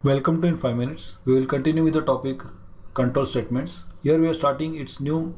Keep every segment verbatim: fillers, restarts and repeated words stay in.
Welcome to In five minutes. We will continue with the topic control statements. Here we are starting its new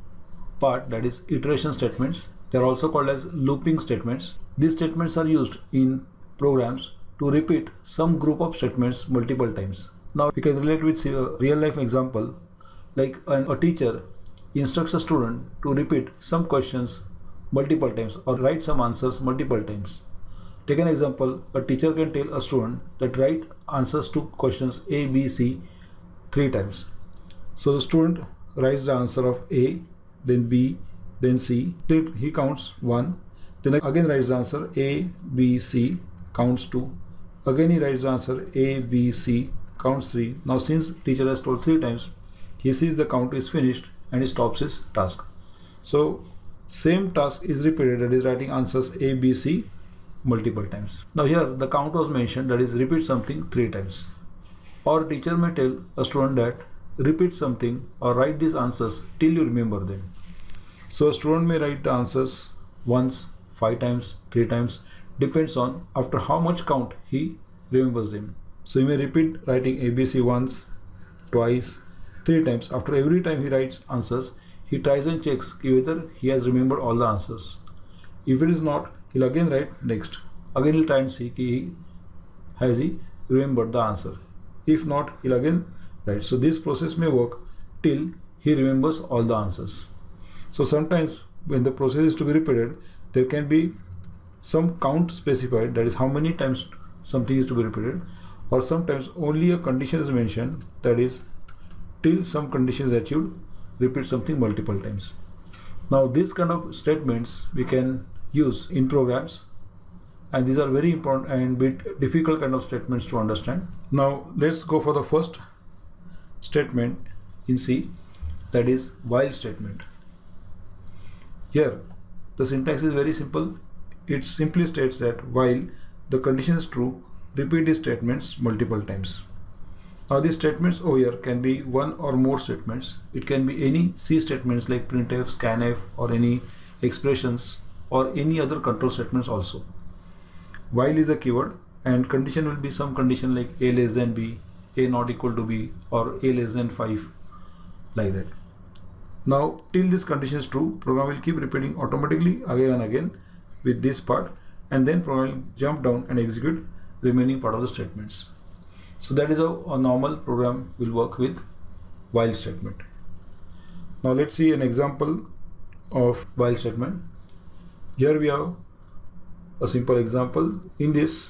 part, that is iteration statements. They are also called as looping statements. These statements are used in programs to repeat some group of statements multiple times. Now we can relate with a real life example, like an, a teacher instructs a student to repeat some questions multiple times or write some answers multiple times. Take an example, a teacher can tell a student that write answers to questions A, B, C three times. So the student writes the answer of A, then B, then C, till he counts one, then again writes the answer A, B, C, counts two, again he writes the answer A, B, C, counts three. Now since teacher has told three times, he sees the count is finished and he stops his task. So same task is repeated, that is writing answers A, B, C multiple times. Now here the count was mentioned, that is repeat something three times. Or teacher may tell a student that repeat something or write these answers till you remember them. So a student may write the answers once, five times, three times, depends on after how much count he remembers them. So he may repeat writing A B C once, twice, three times. After every time he writes answers, he tries and checks whether he has remembered all the answers. If it is not, he'll again write next. Again he'll try and see he, has he remembered the answer. If not, he'll again write. So this process may work till he remembers all the answers. So sometimes when the process is to be repeated, there can be some count specified, that is how many times something is to be repeated, or sometimes only a condition is mentioned, that is till some condition is achieved, repeat something multiple times. Now these kind of statements we can use in programs, and these are very important and bit difficult kind of statements to understand. Now let's go for the first statement in C, that is while statement. Here the syntax is very simple. It simply states that while the condition is true, repeat these statements multiple times. Now these statements over here can be one or more statements. It can be any C statements like printf, scanf, or any expressions, or any other control statements also. While is a keyword, and condition will be some condition like A less than B, A not equal to B, or A less than five, like that. Now till this condition is true, program will keep repeating automatically again and again with this part, and then program will jump down and execute remaining part of the statements. So that is how a normal program will work with while statement. Now let's see an example of while statement. Here we have a simple example. In this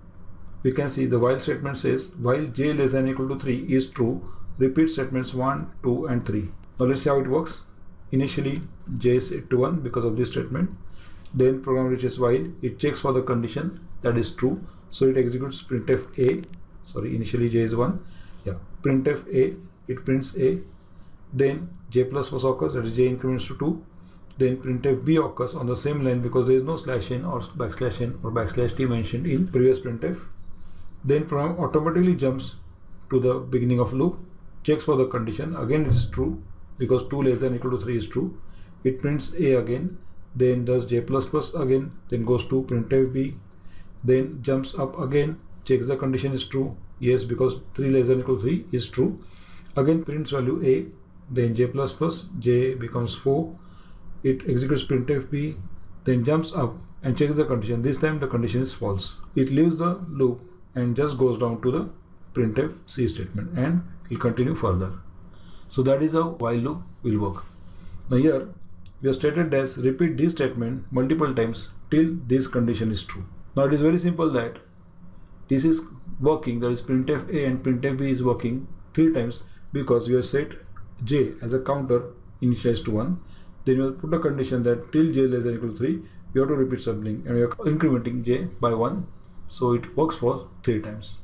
we can see the while statement says while j less than or equal to three is true, repeat statements one, two and three. Now let's see how it works. Initially j is set to one because of this statement. Then program reaches while, it checks for the condition that is true, so it executes printf a. Sorry, initially j is one. Yeah, printf a, it prints a. Then j plus plus occurs, that is j increments to two. Then printf b occurs on the same line because there is no slash n or backslash n or backslash t mentioned in previous printf. Then program automatically jumps to the beginning of loop, checks for the condition. Again it is true because two less than or equal to three is true. It prints a again, then does j plus plus again, then goes to printf b, then jumps up again, checks the condition is true, yes, because three less than or equal to three is true. Again prints value a, then j plus plus, j becomes four. It executes printf b, then jumps up and checks the condition. This time the condition is false. It leaves the loop and just goes down to the printf c statement and will continue further. So that is how while loop will work. Now here we have stated as repeat this statement multiple times till this condition is true. Now it is very simple that this is working, that is printf a and printf b is working three times because we have set j as a counter initialized to one. Then we will put a condition that till j less than or equal to three, we have to repeat something, and we are incrementing j by one, so it works for three times.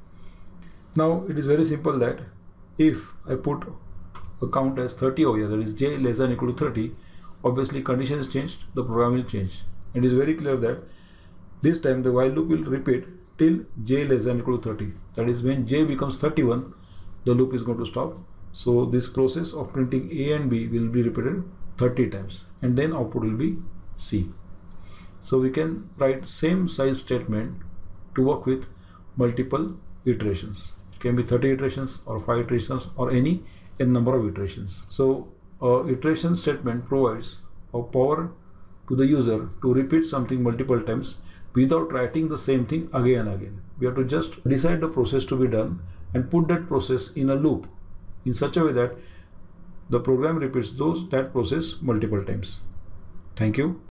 Now it is very simple that if I put a count as thirty over here, that is j less than or equal to thirty, obviously condition is changed, the program will change. It is very clear that this time the while loop will repeat till j less than or equal to thirty. That is when j becomes thirty-one, the loop is going to stop. So this process of printing a and b will be repeated thirty times, and then output will be C. So we can write same size statement to work with multiple iterations. can be thirty iterations or five iterations or any n number of iterations. So a iteration statement provides a power to the user to repeat something multiple times without writing the same thing again and again. We have to just decide the process to be done and put that process in a loop in such a way that the program repeats those that process multiple times. Thank you.